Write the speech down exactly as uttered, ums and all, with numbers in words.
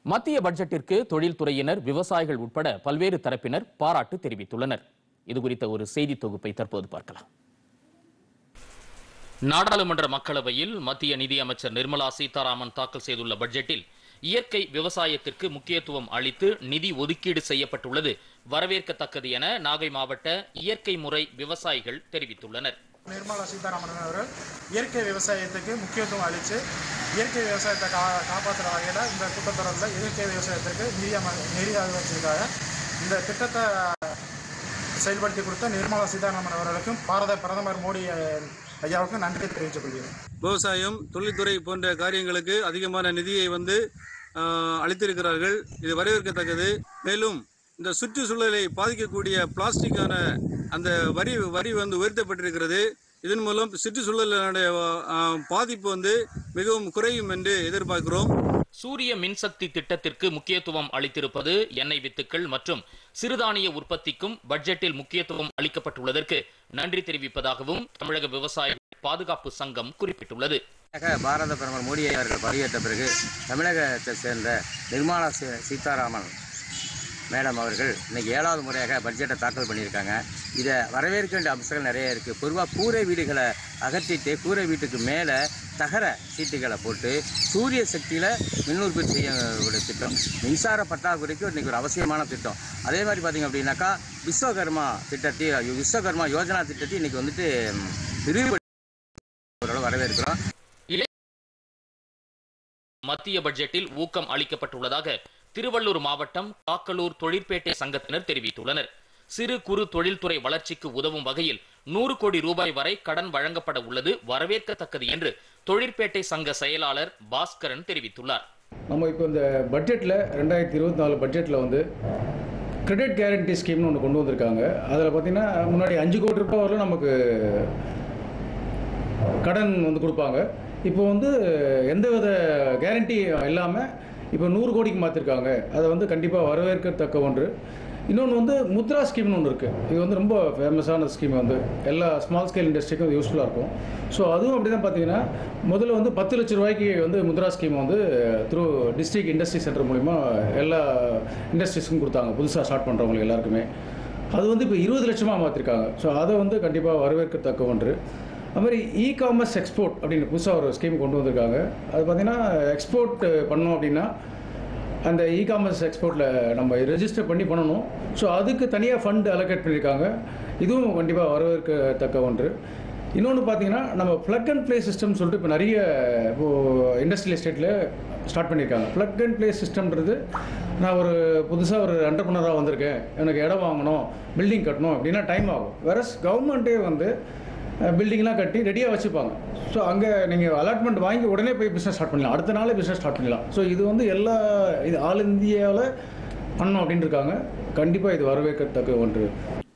மத்திய பட்ஜெட்டிற்கு தொழில்துறையினர், விவசாயிகள் உட்பட பல்வேறு தரப்பினர் பாராட்டு தெரிவித்துள்ளனர். இதுகுறித்த ஒரு செய்தி தொகுப்பை தற்போது பார்க்கலாம். நாடாளுமன்ற மக்களவையில் மத்திய நிதியமைச்சர் நிர்மலா சீதாராமன் தாக்கல் செய்துள்ள பட்ஜெட்டில் இயற்கை விவசாயத்திற்கு முக்கியத்துவம் அளித்து நிதி ஒதுக்கீடு செய்யப்பட்டுள்ளது வரவேற்கத்தக்கது என நாகை மாவட்ட இயற்கை முறை விவசாயிகள் தெரிவித்துள்ளனர். நிர்மலா சீதாராமன் அவர்கள் இயற்கை விவசாயத்துக்கு முக்கியத்துவம் அளித்து இயற்கை விவசாயத்தை கா காப்பாற்றுற வகையில் இந்த கூட்டத்தொடரில் இயற்கை விவசாயத்திற்கு நிதி நிதி ஆதரவுக்காக இந்த திட்டத்தை செயல்படுத்தி கொடுத்த நிர்மலா சீதாராமன் அவர்களுக்கும் பாரத பிரதமர் மோடி ஐயாவுக்கும் நன்றி தெரிவித்துக் கொள்கிறேன். விவசாயம், தொழில்துறை போன்ற காரியங்களுக்கு அதிகமான நிதியை வந்து அளித்திருக்கிறார்கள். இது வரவேற்கத்தக்கது. மேலும் இந்த சுற்றுச்சூழலை பாதிக்கக்கூடிய பிளாஸ்டிக்கான அந்த வரி வரி வந்து உயர்த்தப்பட்டிருக்கிறது. இதன் மூலம் சுற்றுச்சூழலுடைய பாதிப்பு வந்து மிகவும் குறையும் என்று எதிர்பார்க்கிறோம். சூரிய மின்சக்தி திட்டத்திற்கு முக்கியத்துவம் அளித்திருப்பது, எண்ணெய் வித்துக்கள் மற்றும் சிறுதானிய உற்பத்திக்கும் பட்ஜெட்டில் முக்கியத்துவம் அளிக்கப்பட்டுள்ளதற்கு நன்றி தெரிவிப்பதாகவும் தமிழக விவசாய பாதுகாப்பு சங்கம் குறிப்பிட்டுள்ளது. பாரத பிரதமர் மோடி அவர்கள் பதவியேற்ற பிறகு தமிழகத்தை சேர்ந்த நிர்மலா சீதாராமன் மேடம் அவர்கள் இன்னைக்கு ஏழாவது முறையாக பட்ஜெட்டை தாக்கல் பண்ணியிருக்காங்க. இதை வரவேற்க வேண்டிய அம்சங்கள் நிறைய இருக்குது. பொதுவாக கூரை வீடுகளை அகற்றிட்டு கூரை வீட்டுக்கு மேலே தகர சீட்டுகளை போட்டு சூரிய சக்தியில் மின் உற்பத்தி செய்யக்கூடிய திட்டம், மின்சார பற்றாக்குறைக்கு இன்றைக்கி ஒரு அவசியமான திட்டம். அதே மாதிரி பார்த்திங்க அப்படின்னாக்கா விஸ்வகர்மா திட்டத்தை விஸ்வகர்மா யோஜனா திட்டத்தை இன்றைக்கி வந்துட்டு விரிவுபடுத்த வரவேற்கிறோம். மத்திய பட்ஜெட்டில் ஊக்கம் அளிக்கப்பட்டுள்ளதாக திருவள்ளூர் மாவட்டம் காக்கலூர் தொழிற்பேட்டை சங்கத்தினர் தெரிவித்துள்ளனர். சிறு குறு தொழில்துறை வளர்ச்சிக்கு உதவும் வகையில் நூறு கோடி ரூபாய் வரை கடன் வழங்கப்பட உள்ளது வரவேற்கத்தக்கது என்று தொழிற்பேட்டை சங்க செயலாளர் பாஸ்கரன் தெரிவித்துள்ளார். நம்ம இப்போ இந்த பட்ஜெட்டில் ரெண்டாயிரத்தி இருபத்தி நாலு பட்ஜெட்டில் வந்து கிரெடிட் கேரண்டி ஸ்கீம்னு ஒன்று கொண்டு வந்திருக்காங்க. அதில் பார்த்தீங்கன்னா முன்னாடி அஞ்சு கோடி ரூபாய் வரலும் நமக்கு கடன் வந்து கொடுப்பாங்க. இப்போ வந்து எந்தவித கேரண்டி இல்லாமல் இப்போ நூறு கோடிக்கு மாற்றிருக்காங்க. அதை வந்து கண்டிப்பாக வரவேற்கத்தக்க ஒன்று. இன்னொன்று வந்து முத்ரா ஸ்கீம்னு ஒன்று இருக்குது. இது வந்து ரொம்ப ஃபேமஸான ஸ்கீம், வந்து எல்லா ஸ்மால் ஸ்கேல் இண்டஸ்ட்ரிக்கும் யூஸ்ஃபுல்லாக இருக்கும். ஸோ அதுவும் அப்படி தான் பார்த்தீங்கன்னா முதல்ல வந்து பத்து லட்ச ரூபாய்க்கு வந்து முத்ரா ஸ்கீம் வந்து த்ரூ டிஸ்ட்ரிக்ட் இண்டஸ்ட்ரி சென்டர் மூலிமா எல்லா இண்டஸ்ட்ரீஸுக்கும் கொடுத்தாங்க, புதுசாக ஸ்டார்ட் பண்ணுறவங்களுக்கு எல்லாருக்குமே. அது வந்து இப்போ இருபது லட்சமாக மாற்றிருக்காங்க. ஸோ அதை வந்து கண்டிப்பாக வரவேற்கத்தக்க ஒன்று. அது மாதிரி இ காமர்ஸ் எக்ஸ்போர்ட் அப்படின்னு புதுசாக ஒரு ஸ்கீம் கொண்டு வந்திருக்காங்க. அது பார்த்திங்கன்னா எக்ஸ்போர்ட் பண்ணோம் அப்படின்னா அந்த இ காமர்ஸ் எக்ஸ்போர்ட்டில் நம்ம ரெஜிஸ்டர் பண்ணி பண்ணணும். ஸோ அதுக்கு தனியாக ஃபண்டு அலோகேட் பண்ணியிருக்காங்க. இதுவும் கண்டிப்பாக வரவேற்கத்தக்க ஒன்று. இன்னொன்று பார்த்திங்கன்னா நம்ம ப்ளக் அண்ட் ப்ளே சிஸ்டம்னு சொல்லிட்டு இப்போ நிறைய இப்போது இண்டஸ்ட்ரியல் எஸ்டேட்டில் ஸ்டார்ட் பண்ணியிருக்காங்க. ப்ளக் அண்ட் ப்ளே சிஸ்டம்ன்றது, நான் ஒரு புதுசாக ஒரு என்டர்ப்ரனராக வந்திருக்கேன், எனக்கு இடம் வாங்கணும், பில்டிங் கட்டணும் அப்படின்னா டைம் ஆகும். வேற கவர்மெண்ட்டே வந்து பில்டிங்லாம் கட்டி ரெடியாக வச்சுப்பாங்க. ஸோ அங்கே நீங்கள் அலாட்மெண்ட் வாங்கி உடனே போய் பிஸ்னஸ் ஸ்டார்ட் பண்ணலாம், அடுத்த நாளே பிஸ்னஸ் ஸ்டார்ட் பண்ணலாம். ஸோ இது வந்து எல்லா இது ஆல் இந்தியாவில் பண்ணணும் அப்படின்னு இருக்காங்க. கண்டிப்பாக இது வரவேற்கத்தக்க ஒன்று.